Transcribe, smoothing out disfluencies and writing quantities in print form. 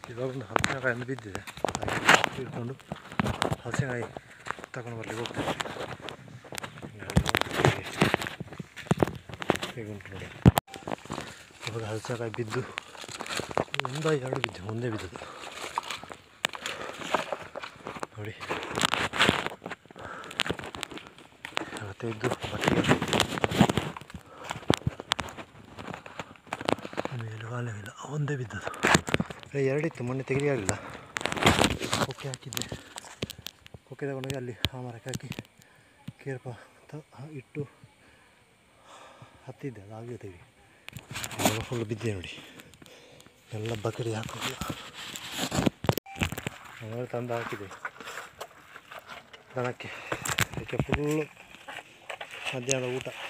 ಇವಾಗ ಒಂದು ಹಲಸಿನಕಾಯಿ ಬಿದ್ದಿದೆ, ಹಾಗೆ ಇಟ್ಕೊಂಡು ಹಲಸಿನಕಾಯಿ ತಗೊಂಡು ಬರ್ಲಿಕ್ಕೆ ಹೋಗ್ತದೆ. ಹೇಗೆ ಉಂಟು ನೋಡಿ, ಇವಾಗ ಹಲಸಿನಕಾಯಿ ಬಿದ್ದು ಒಂದ ಎರಡು ಬಿದ್ದು, ಒಂದೇ ಬಿದ್ದದು ನೋಡಿ. ತೆಗೆದು ಬಟ್ಟೆ ಮೇಲೂ ಆಲವಿಲ್ಲ, ಒಂದೇ ಬಿದ್ದದು. ಎರಡಿತ್ತು, ಮೊನ್ನೆ ತೆಗೆಯಲಿಲ್ಲ. ಕೊಕ್ಕೆ ಹಾಕಿದ್ದೆ, ಕೊಕ್ಕೆ ತಗೊಂಡೋಗಿ ಅಲ್ಲಿ ಆ ಮರಕ್ಕೆ ಹಾಕಿ ಕೇರ್ಪ ಇಟ್ಟು ಹತ್ತಿದ್ದೆ, ಅದು ಆಗಲಿ ತೆಗಿ. ಫುಲ್ ಬಿದ್ದೆ ನೋಡಿ, ಎಲ್ಲ ಬಕೆಟ್ ಹಾಕೋದಿಲ್ಲ. ಆಮೇಲೆ ತಂದು ಹಾಕಿದೆ ದನಕ್ಕೆ, ಅದಕ್ಕೆ ಫುಲ್ಲು ಮಧ್ಯಾಹ್ನದ ಊಟ.